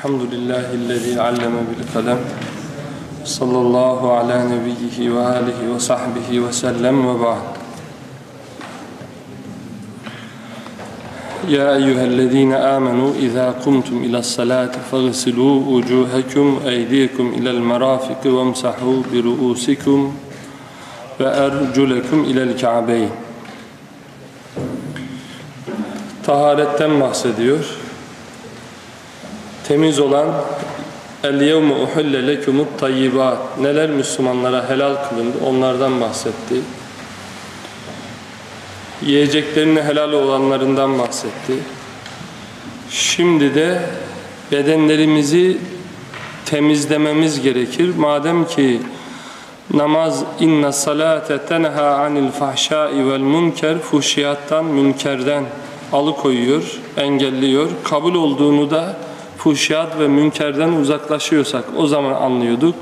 Elhamdülillahillezî alleme bil kalem. Sallallahu ala nebiyyihi ve alihi ve sahbihi ve sellem ve ba'd. Ya eyyühellezîne âmenû izâ kumtum ilas-salâti faghsilû vücûhekum eydiyekum ilel merâfiki vemsahû bi ru'ûsikum ve erculekum ilel ka'beyn. Taharetten bahsediyor. Temiz olan el-yevme uhille lekumut tayyibat, neler Müslümanlara helal kılındı onlardan bahsetti. Yiyeceklerine helal olanlarından bahsetti. Şimdi de bedenlerimizi temizlememiz gerekir. Madem ki namaz inna salate tenha anil fahşai vel münker, fuhşiyattan, münkerden alıkoyuyor, engelliyor. Kabul olduğunu da fuhşiyat ve münkerden uzaklaşıyorsak o zaman anlıyorduk.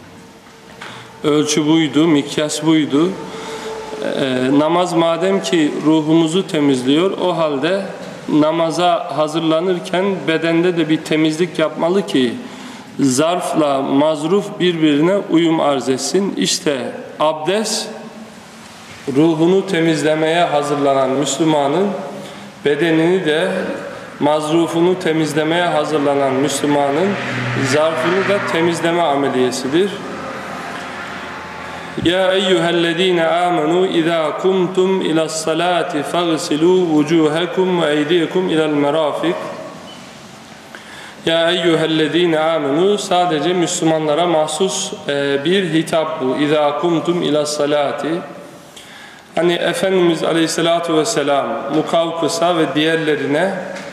Ölçü buydu, mikyas buydu. Namaz madem ki ruhumuzu temizliyor, o halde namaza hazırlanırken bedende de bir temizlik yapmalı ki zarfla mazruf birbirine uyum arz etsin. İşte abdest, ruhunu temizlemeye hazırlanan Müslümanın bedenini de mazrufunu temizlemeye hazırlanan Müslümanın zarfını da temizleme ameliyesidir. Ya eyyühellezîne âmenû izâ kumtum ilas-salâti faghsilû vücûhekum ve eydiyekum ilel merâfik. Ya eyyühellezîne âmenû sadece Müslümanlara mahsus bir hitap bu. İzâ kumtum ilas-salâti. Hani Efendimiz Aleyhisselatü Vesselam Mukavkıs'a ve diğerlerine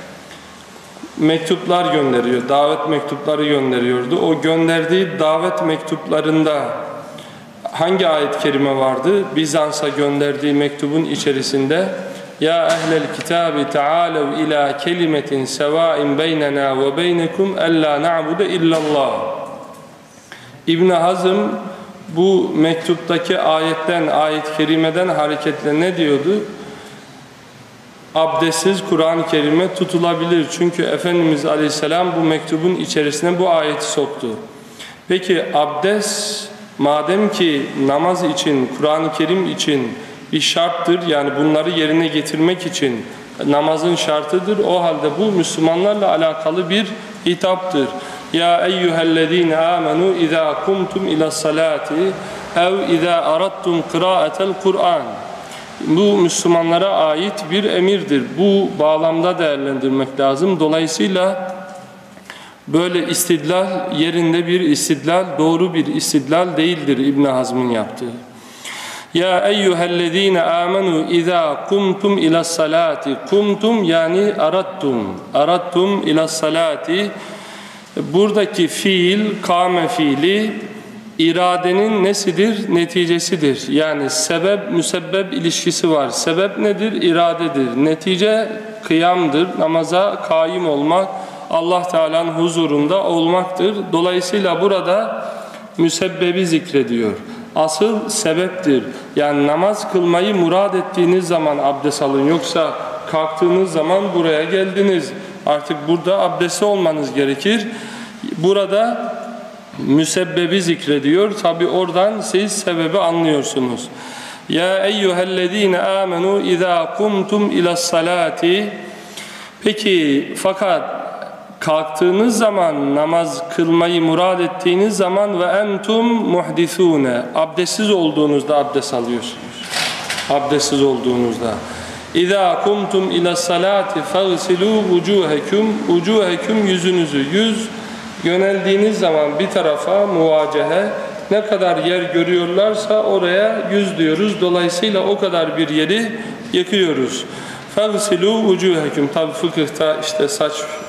mektuplar gönderiyor, davet mektupları gönderiyordu. O gönderdiği davet mektuplarında hangi ayet-i kerime vardı? Bizans'a gönderdiği mektubun içerisinde Ya ehlel kitabi ta'alev ila kelimetin sevâin beynena ve beynekum ellâ na'bude illallah. İbn Hazm bu mektuptaki ayetten, ayet-i kerimeden hareketle ne diyordu? Abdestsiz Kur'an-ı Kerim'e tutulabilir. Çünkü Efendimiz Aleyhisselam bu mektubun içerisine bu ayeti soktu. Peki abdest madem ki namaz için, Kur'an-ı Kerim için bir şarttır, yani bunları yerine getirmek için namazın şartıdır, o halde bu Müslümanlarla alakalı bir hitaptır. Ya eyyühellezîne âmenû izâ kumtum ilas-salâti ev izâ aradtum kırâetel Kur'an. Bu Müslümanlara ait bir emirdir. Bu bağlamda değerlendirmek lazım. Dolayısıyla böyle istidlal yerinde bir istidlal, doğru bir istidlal değildir İbn Hazm'ın yaptığı. Ya eyyühellezîne âmenû izâ kumtum ilas-salâti. Kumtum yani aradtum. Aradtum ilas-salâti. Buradaki fiil, kâme fiili iradenin nesidir? Neticesidir. Yani sebep, müsebbep ilişkisi var. Sebep nedir? İradedir. Netice kıyamdır. Namaza kaim olmak, Allah Teala'nın huzurunda olmaktır. Dolayısıyla burada müsebbebi zikrediyor. Asıl sebeptir. Yani namaz kılmayı murad ettiğiniz zaman abdest alın. Yoksa kalktığınız zaman buraya geldiniz. Artık burada abdestli olmanız gerekir. Burada müsebbebi zikrediyor. Tabi oradan siz sebebi anlıyorsunuz. Ya eyyühellezîne âmenû izâ kumtum ilas-salâti. Peki fakat kalktığınız zaman, namaz kılmayı murad ettiğiniz zaman ve entum muhdisûne, abdestsiz olduğunuzda abdest alıyorsunuz. Abdestsiz olduğunuzda. İzâ kumtum ilas-salâti faghsilû vücûhekum. Vücûhekum yüzünüzü. Yüz yöneldiğiniz zaman bir tarafa muvacehe, ne kadar yer görüyorlarsa oraya yüz diyoruz. Dolayısıyla o kadar bir yeri yıkıyoruz. فَغْسِلُوا وُجُوهَكُمْ. Tabi fıkıhta işte saç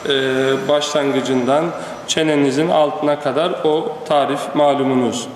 başlangıcından çenenizin altına kadar o tarif malumunuz.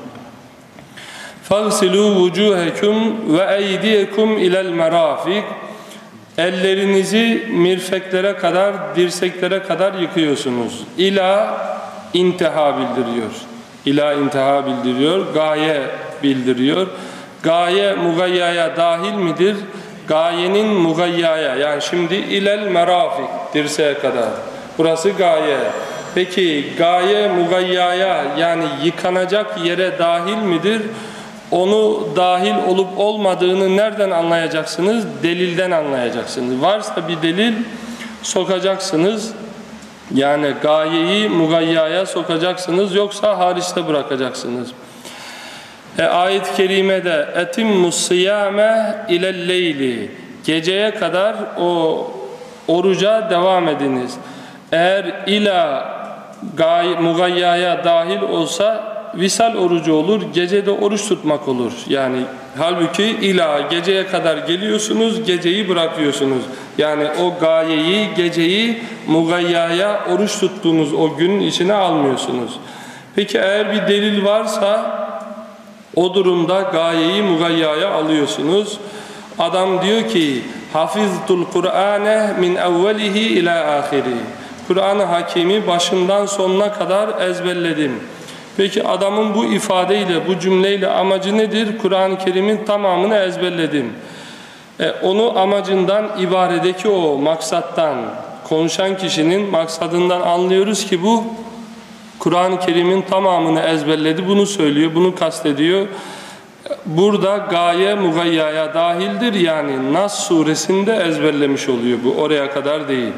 فَغْسِلُوا وُجُوهَكُمْ وَاَيْدِيَكُمْ اِلَى الْمَرَافِقِ. Ellerinizi mirfeklere kadar, dirseklere kadar yıkıyorsunuz. İla intiha bildiriyor. İla intiha bildiriyor. Gaye bildiriyor. Gaye mugayyaya dahil midir? Gayenin mugayyaya, yani şimdi ilel merafik, dirseğe kadar. Burası gaye. Peki gaye mugayyaya yani yıkanacak yere dahil midir? Onu dahil olup olmadığını nereden anlayacaksınız? Delilden anlayacaksınız. Varsa bir delil sokacaksınız. Yani gayeyi mugayyaya sokacaksınız, yoksa hariçte bırakacaksınız. Ayet-i kerimede etimmus siyame ilelleyli, geceye kadar o oruca devam ediniz. Eğer ila mugayyaya dahil olsa visal orucu olur, gecede oruç tutmak olur. Yani halbuki ila geceye kadar geliyorsunuz, geceyi bırakıyorsunuz. Yani o gayeyi, geceyi mugayyaya oruç tuttuğunuz o günün içine almıyorsunuz. Peki eğer bir delil varsa o durumda gayeyi mugayyaya alıyorsunuz. Adam diyor ki hafiztul Kur'ane min evvelihi ila ahiri. Kur'an-ı Hakim'i başından sonuna kadar ezberledim. Peki adamın bu ifadeyle, bu cümleyle amacı nedir? Kur'an-ı Kerim'in tamamını ezberledim. Onu amacından, ibaredeki o maksattan, konuşan kişinin maksadından anlıyoruz ki bu Kur'an-ı Kerim'in tamamını ezberledi, bunu söylüyor, bunu kastediyor. Burada gaye mugayyaya dahildir, yani Nas suresinde ezberlemiş oluyor bu, oraya kadar değil.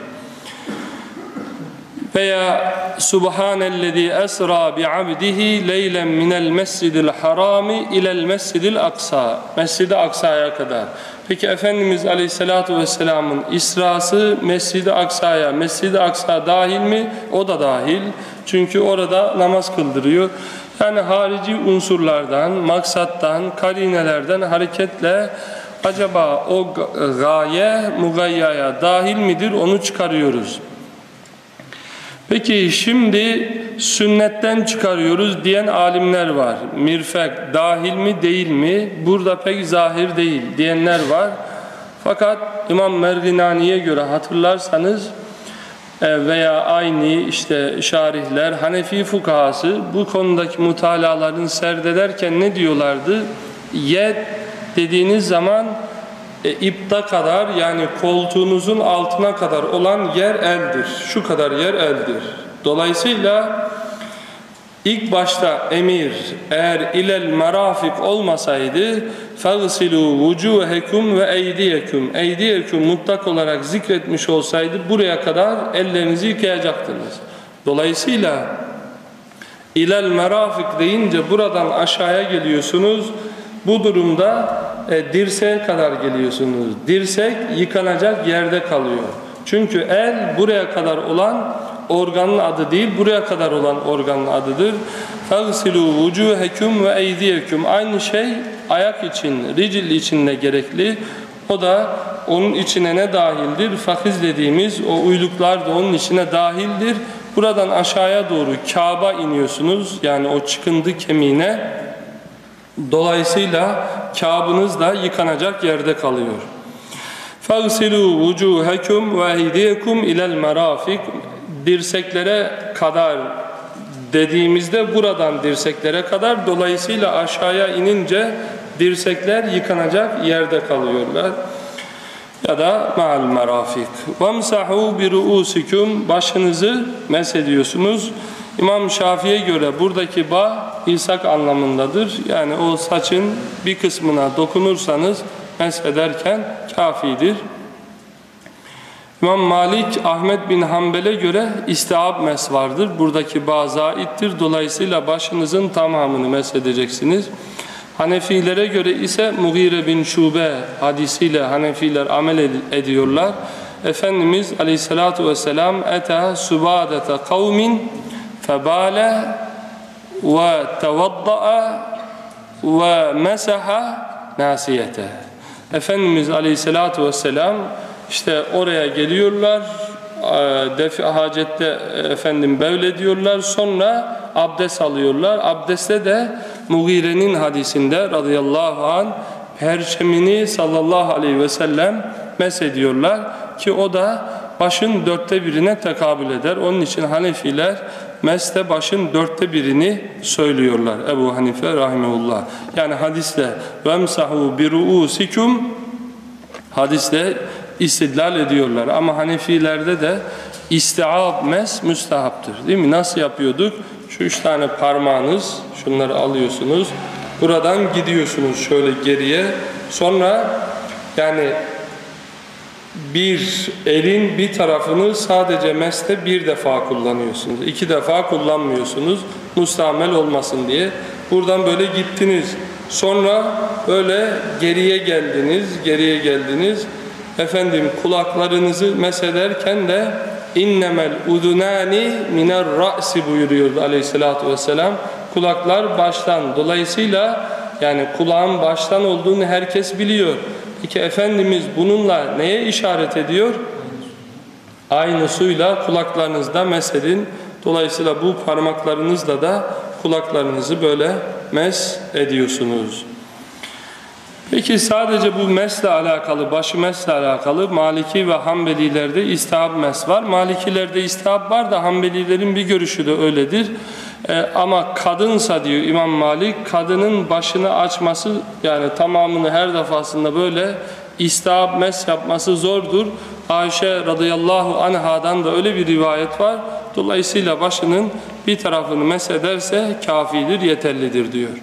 Veya Subhanellezî esra bi'abdihi leylen minel mescidil harami ilel mescidil aksa, Mescid-i Aksa'ya kadar. Peki Efendimiz Aleyhisselatü Vesselam'ın İsrası Mescid-i Aksa'ya, Mescid-i Aksa dahil mi? O da dahil. Çünkü orada namaz kıldırıyor. Yani harici unsurlardan, maksattan, karinelerden hareketle acaba o gaye mugayyaya dahil midir? Onu çıkarıyoruz. Peki şimdi sünnetten çıkarıyoruz diyen alimler var. Mirfek dahil mi değil mi? Burada pek zahir değil diyenler var. Fakat İmam Merginani'ye göre hatırlarsanız veya aynı işte şarihler, Hanefi fukahası bu konudaki mutalalarını serdederken ne diyorlardı? Yed dediğiniz zaman ipta kadar, yani koltuğunuzun altına kadar olan yer eldir. Şu kadar yer eldir. Dolayısıyla ilk başta emir eğer ilel merafik olmasaydı فَغْسِلُوا وُجُوهَكُمْ وَاَيْدِيَكُمْ Eydiyekum mutlak olarak zikretmiş olsaydı buraya kadar ellerinizi yıkayacaktınız. Dolayısıyla ilel merafik deyince buradan aşağıya geliyorsunuz. Bu durumda dirseğe kadar geliyorsunuz. Dirsek yıkanacak yerde kalıyor. Çünkü el buraya kadar olan organın adı değil, buraya kadar olan organın adıdır. فَغْسِلُوا وُجُوهَكُمْ وَاَيْدِيَكُمْ Aynı şey ayak için, ricil için de gerekli. O da onun içine ne dahildir? Fakiz dediğimiz o uyluklar da onun içine dahildir. Buradan aşağıya doğru Kâba iniyorsunuz. Yani o çıkıntı kemiğine. Dolayısıyla Kâbınız da yıkanacak yerde kalıyor. فَغْسِلُوا وُجُوهَكُمْ وَاَيْدِيَكُمْ اِلَى الْمَرَافِقِ Dirseklere kadar dediğimizde buradan dirseklere kadar, dolayısıyla aşağıya inince dirsekler yıkanacak yerde kalıyorlar. Ya da ma'al merafik. وَمْسَحُوا بِرُؤُسِكُمْ Başınızı mesediyorsunuz. İmam Şafii'ye göre buradaki ba ilsak anlamındadır. Yani o saçın bir kısmına dokunursanız mesederken kafidir. İmam Malik, Ahmet bin Hanbel'e göre istihab mes vardır. Buradaki ba zaittir. Dolayısıyla başınızın tamamını mesedeceksiniz. Hanefilere göre ise Mughire bin Şube hadisiyle Hanefiler amel ediyorlar. Efendimiz Aleyhisselatü Vesselam ete subadete kavmin febale ve tevadda'a ve mesaha nasiyete. Efendimiz Aleyhisselatü Vesselam işte oraya geliyorlar, hacette bevlediyorlar, sonra abdest alıyorlar. Abdestte de Mughire'nin hadisinde radıyallahu anh perçemini sallallahu aleyhi ve sellem mesediyorlar ki o da başın 1/4'ine tekabül eder. Onun için Hanefiler meste başın 1/4'ini söylüyorlar. Ebu Hanife rahimehullah. Yani hadisle vemsahu biruusikum hadisle istidlal ediyorlar. Ama Hanefilerde de İstiab mes müstehaptır. Değil mi? Nasıl yapıyorduk? Şu 3 tane parmağınız, şunları alıyorsunuz. Buradan gidiyorsunuz şöyle geriye. Sonra yani bir elin bir tarafını sadece meste bir defa kullanıyorsunuz. 2 defa kullanmıyorsunuz. Mustamel olmasın diye. Buradan böyle gittiniz. Sonra böyle geriye geldiniz. Efendim kulaklarınızı mesederken de innemel udunani miner ra'si buyuruyordu aleyhissalatü vesselam. Kulaklar baştan. Dolayısıyla yani kulağın baştan olduğunu herkes biliyor. Peki Efendimiz bununla neye işaret ediyor? Aynı suyla kulaklarınızda mesedin. Dolayısıyla bu parmaklarınızla da kulaklarınızı böyle mes ediyorsunuz. Peki sadece bu mesle alakalı, başı mesle alakalı Maliki ve Hanbelilerde istihab mes var. Malikilerde istihab var da Hanbelilerin bir görüşü de öyledir. Ama kadınsa diyor İmam Malik, kadının başını açması yani tamamını her defasında böyle istihab mes yapması zordur. Ayşe radıyallahu anhadan da öyle bir rivayet var. Dolayısıyla başının bir tarafını mes ederse kafidir, yeterlidir diyor.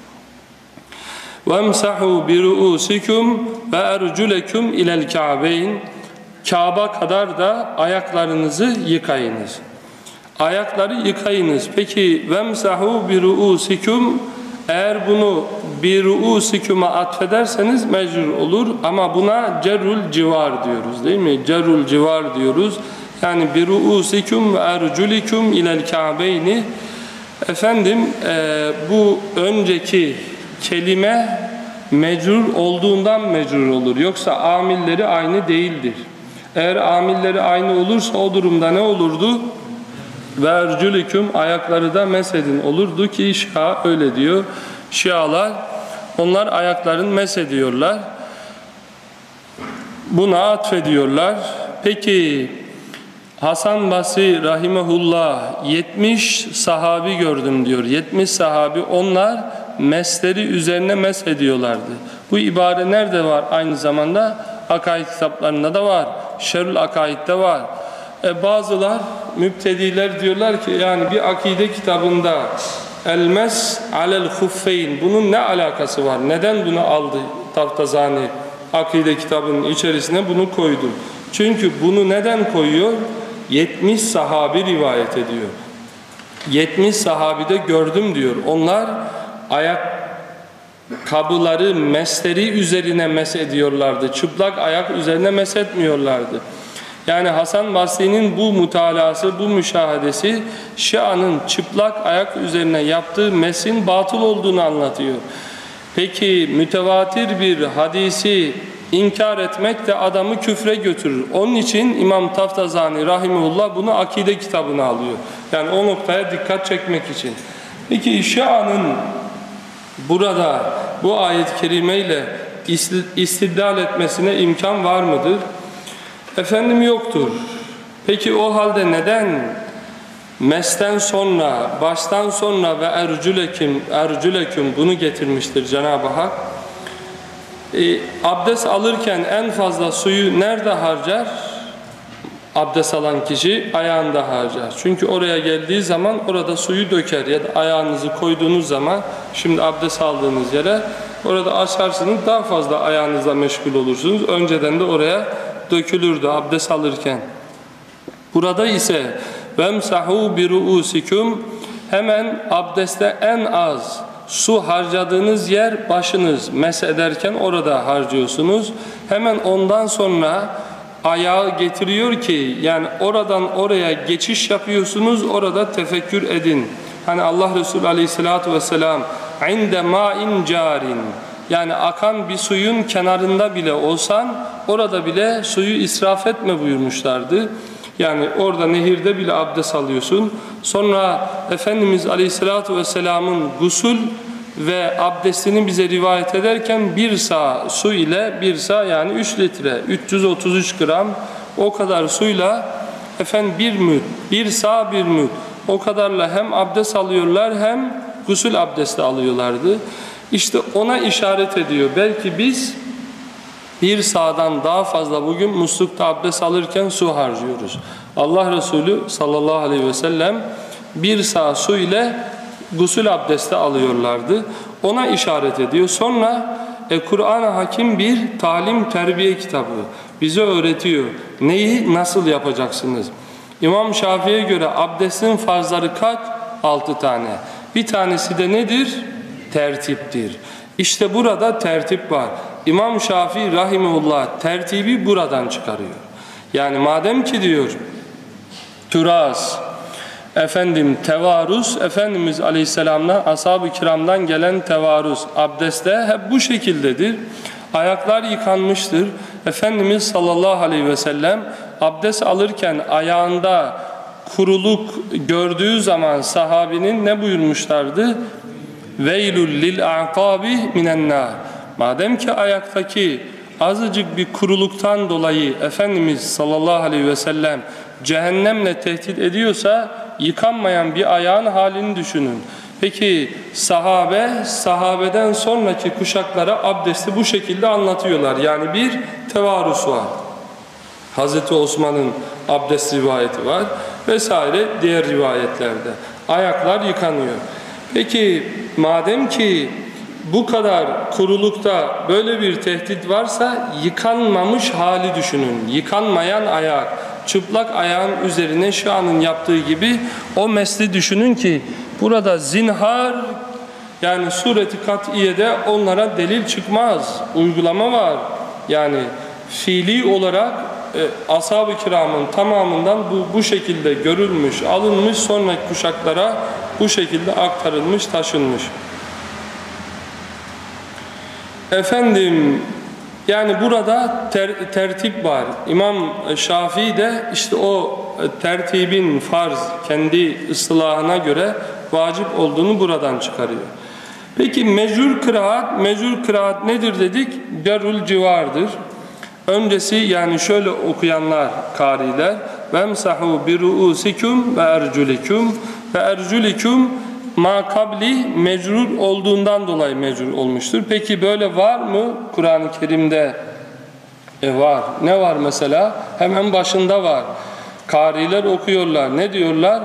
وَامْسَحُوا بِرُؤُسِكُمْ وَاَرْجُلَكُمْ اِلَى الْكَعْبَيْنِ Kabe kadar da ayaklarınızı yıkayınız. Ayakları yıkayınız. Peki وَامْسَحُوا بِرُؤُسِكُمْ eğer bunu بِرُؤُسِكُم'a atfederseniz mecrur olur ama buna cerrul civar diyoruz değil mi? Cerrul civar diyoruz. Yani بِرُؤُسِكُمْ وَاَرْجُلِكُمْ اِلَى الْكَعْبَيْنِ Efendim bu önceki kelime mecrur olduğundan mecrur olur. Yoksa amilleri aynı değildir. Eğer amilleri aynı olursa o durumda ne olurdu? Ve ercülüküm ayakları da mesedin olurdu ki Şia öyle diyor. Şialar onlar ayaklarını mesediyorlar. Buna atfediyorlar. Peki Hasan Basri rahimehullah 70 sahabi gördüm diyor. 70 sahabi onlar mesleri üzerine mes ediyorlardı. Bu ibare nerede var? Aynı zamanda akaid kitaplarında da var. Şerül Akaid'de var. Bazılar müptediler diyorlar ki yani bir akide kitabında el-mes alel huffeyn bunun ne alakası var? Neden bunu aldı Taftazani akide kitabının içerisine bunu koydu? Çünkü bunu neden koyuyor? 70 sahabi rivayet ediyor. 70 sahabide gördüm diyor. Onlar ayakkabıları mesleri üzerine mes ediyorlardı. Çıplak ayak üzerine mes etmiyorlardı. Yani Hasan Basri'nin bu mutalası, bu müşahedesi Şia'nın çıplak ayak üzerine yaptığı mesin batıl olduğunu anlatıyor. Peki mütevatir bir hadisi inkar etmek de adamı küfre götürür. Onun için İmam Taftazani rahimehullah bunu akide kitabına alıyor. Yani o noktaya dikkat çekmek için. Peki Şia'nın burada bu ayet-i kerimeyle istidlal etmesine imkan var mıdır? Efendim yoktur. Peki o halde neden mesten sonra, baştan sonra ve ercüleküm bunu getirmiştir Cenab-ı Hak? Abdest alırken en fazla suyu nerede harcar? Abdest alan kişi ayağında harcar. Çünkü oraya geldiği zaman orada suyu döker ya da ayağınızı koyduğunuz zaman şimdi abdest aldığınız yere orada açarsınız daha fazla ayağınızla meşgul olursunuz. Önceden de oraya dökülürdü abdest alırken. Burada ise vemsahu biruusikum hemen abdestte en az su harcadığınız yer başınız mesederken orada harcıyorsunuz. Hemen ondan sonra ayağı getiriyor ki yani oradan oraya geçiş yapıyorsunuz orada tefekkür edin. Hani Allah Resulü aleyhissalatü vesselam inde ma'in carin yani akan bir suyun kenarında bile olsan orada bile suyu israf etme buyurmuşlardı. Yani orada nehirde bile abdest alıyorsun. Sonra Efendimiz Aleyhisselatü Vesselam'ın gusül ve abdestini bize rivayet ederken bir sağ su ile bir sağ yani 3 litre 333 gram o kadar suyla efendim bir sağ bir müd o kadarla hem abdest alıyorlar hem gusül abdesti alıyorlardı. İşte ona işaret ediyor. Belki biz bir sağdan daha fazla bugün muslukta abdest alırken su harcıyoruz. Allah Resulü sallallahu aleyhi ve sellem bir sağ su ile gusül abdesti alıyorlardı. Ona işaret ediyor. Sonra Kur'an-ı Hakim bir talim terbiye kitabı bize öğretiyor. Neyi nasıl yapacaksınız? İmam Şafii'ye göre abdestin farzları kaç? 6 tane. Bir tanesi de nedir? Tertiptir. İşte burada tertip var. İmam Şafii rahimehullah tertibi buradan çıkarıyor. Yani madem ki diyor türas, tevarus, Efendimiz Aleyhisselam'la ashab-ı kiramdan gelen tevarus, abdestte hep bu şekildedir. Ayaklar yıkanmıştır. Efendimiz sallallahu aleyhi ve sellem abdest alırken ayağında kuruluk gördüğü zaman sahabinin ne buyurmuşlardı? Veylül lil a'kabi minen nar. Madem ki ayaktaki azıcık bir kuruluktan dolayı Efendimiz sallallahu aleyhi ve sellem cehennemle tehdit ediyorsa yıkanmayan bir ayağın halini düşünün. Peki sahabeden sonraki kuşaklara abdesti bu şekilde anlatıyorlar. Yani bir tevarus var. Hazreti Osman'ın abdest rivayeti var vesaire diğer rivayetlerde. Ayaklar yıkanıyor. Peki madem ki bu kadar kurulukta böyle bir tehdit varsa yıkanmamış hali düşünün. Yıkanmayan ayak, çıplak ayağın üzerine şu anın yaptığı gibi o mesli düşünün ki burada zinhar, yani sureti kat'iyede onlara delil çıkmaz. Uygulama var. Yani fiili olarak ashab-ı kiramın tamamından bu şekilde görülmüş, alınmış, sonraki kuşaklara bu şekilde aktarılmış, taşınmış. Yani burada tertip var. İmam Şafii de işte o tertibin farz, kendi ıslahına göre vacip olduğunu buradan çıkarıyor. Peki mecrur kıraat nedir dedik? Cerrul civardır. Öncesi yani şöyle okuyanlar kariler: vemsahu bi ruusikum ve erculikum ve erculikum ma kabli mecrur olduğundan dolayı mecrur olmuştur. Peki böyle var mı Kur'an-ı Kerim'de? Var. Ne var mesela? Hemen başında var. Kariler okuyorlar. Ne diyorlar?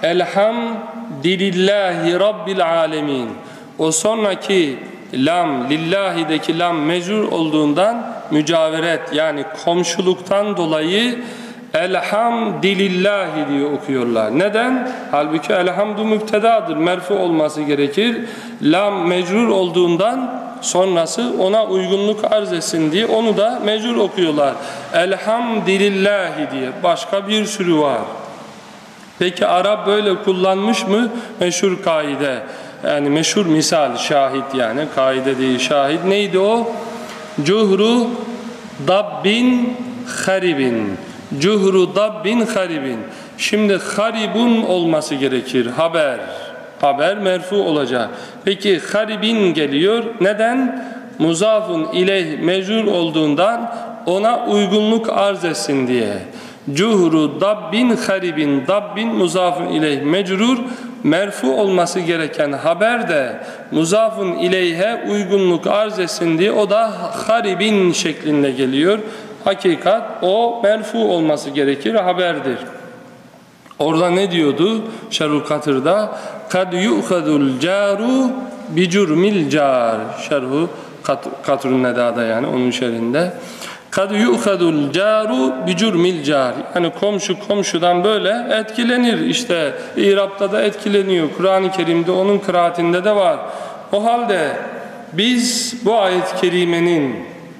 Elhamdülillahi Rabbil alemin. O sonraki lam, lillahi'deki lam mecrur olduğundan mücaveret yani komşuluktan dolayı elhamdülillahi diye okuyorlar. Neden? Halbuki elhamdü mübtedadır. Merfu olması gerekir. Lam mecrur olduğundan sonrası ona uygunluk arz etsin diye onu da mecrur okuyorlar. Elhamdülillahi diye. Başka bir sürü var. Peki Arap böyle kullanmış mı? Meşhur kaide. Yani meşhur misal, şahit yani. Kaide değil, şahit. Neydi o? Cuhru dabbin haribin. Cuhru dabbin haribin. Şimdi haribun olması gerekir. Haber merfu olacak. Peki haribin geliyor. Neden? Muzafun ileyh mecrur olduğundan ona uygunluk arz etsin diye. Cuhru dabbin haribin. Dabbin muzafun ileyh mecrur. Merfu olması gereken haber de muzafun ileyhe uygunluk arz etsin diye o da haribin şeklinde geliyor. Hakikat o merfu olması gerekir, haberdir. Orada ne diyordu Şerh-ü Katır'da? Kad yu'khadul caru bi cürmil car. Şerh-ü Katır'ın Neda'da yani onun şerhinde. Kad yu'khadul caru bi cürmil car. Yani komşu komşudan böyle etkilenir. İşte İrab'da da etkileniyor. Kur'an-ı Kerim'de onun kıraatinde de var. O halde biz bu ayet-i kerimenin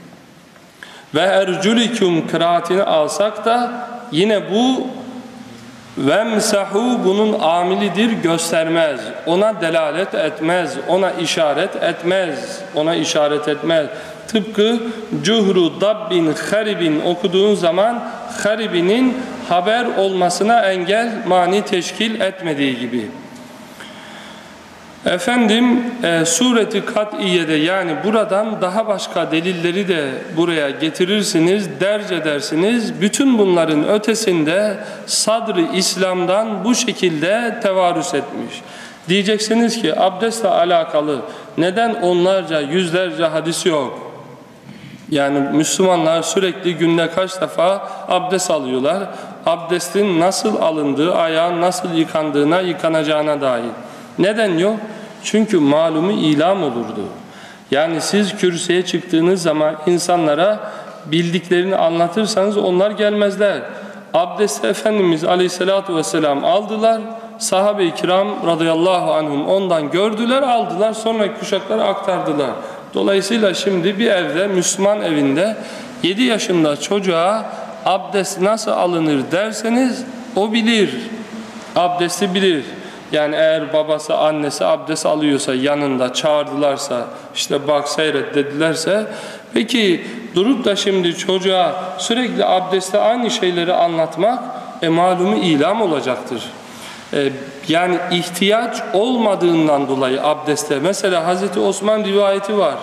ve erculikum kıraatini alsak da yine bu vemsahu bunun amilidir, göstermez. Ona delalet etmez, ona işaret etmez. Tıpkı cuhru dabbin haribin okuduğun zaman haribinin haber olmasına engel mani teşkil etmediği gibi. Sureti Kat'iye'de yani buradan daha başka delilleri de buraya getirirsiniz, derc edersiniz. Bütün bunların ötesinde sadr-ı İslam'dan bu şekilde tevarüs etmiş. Diyeceksiniz ki abdestle alakalı neden onlarca, yüzlerce hadis yok? Yani Müslümanlar sürekli günde kaç defa abdest alıyorlar? abdestin nasıl alındığı, ayağın nasıl yıkandığına, yıkanacağına dair. Neden yok? Çünkü malumu ilam olurdu. Yani siz kürsüye çıktığınız zaman insanlara bildiklerini anlatırsanız onlar gelmezler. Abdesti Efendimiz Aleyhisselatü Vesselam aldılar. Sahabe-i kiram radıyallahu anhum ondan gördüler, aldılar, sonraki kuşaklara aktardılar. Dolayısıyla şimdi bir evde, Müslüman evinde 7 yaşında çocuğa abdest nasıl alınır derseniz o bilir. Abdesti bilir. Yani eğer babası, annesi abdest alıyorsa, yanında çağırdılarsa, işte bak seyret dedilerse, peki durup da şimdi çocuğa sürekli abdestte aynı şeyleri anlatmak malumu ilam olacaktır. Yani ihtiyaç olmadığından dolayı abdeste, mesela Hazreti Osman rivayeti var.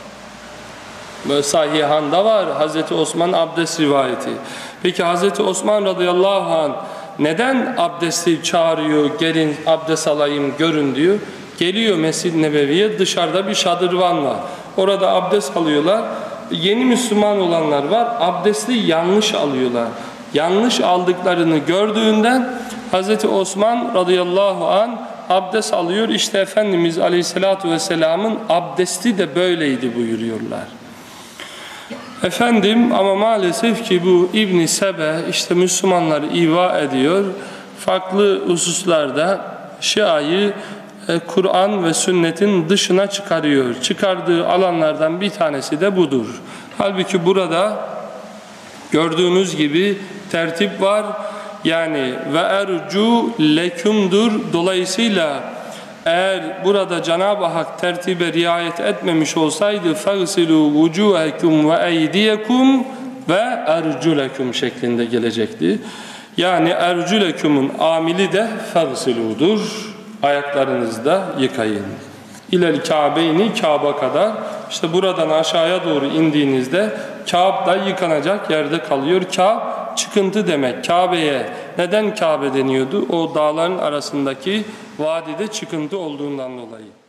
Sahihan'da var Hazreti Osman abdest rivayeti. Peki Hazreti Osman radıyallahu anh neden abdesti çağırıyor, gelin abdest alayım görün diyor. Geliyor Mescid-i Nebevi'ye, dışarıda bir şadırvan var. Orada abdest alıyorlar. Yeni Müslüman olanlar var, abdesti yanlış alıyorlar. Yanlış aldıklarını gördüğünden Hazreti Osman radıyallahu anh abdest alıyor. İşte Efendimiz aleyhissalatu vesselamın abdesti de böyleydi buyuruyorlar. Efendim ama maalesef ki bu İbn-i Sebe işte Müslümanları iva ediyor. Farklı hususlarda Şia'yı Kur'an ve sünnetin dışına çıkarıyor. Çıkardığı alanlardan bir tanesi de budur. Halbuki burada gördüğünüz gibi tertip var. Yani ve ercu lekumdur. Dolayısıyla eğer burada Cenab-ı Hak tertibe riayet etmemiş olsaydı فَغْسِلُوا وُجُوهَكُمْ وَاَيْدِيَكُمْ ve erculekum şeklinde gelecekti. Yani erculekum'un amili de فَغْسِلُو'dur. Ayaklarınızı da yıkayın. İlel Kabe'ni, Kabe kadar. İşte buradan aşağıya doğru indiğinizde Kabe da yıkanacak yerde kalıyor. Kabe çıkıntı demek. Kabe'ye neden Kabe deniyordu? O dağların arasındaki vadide çıkıntı olduğundan dolayı.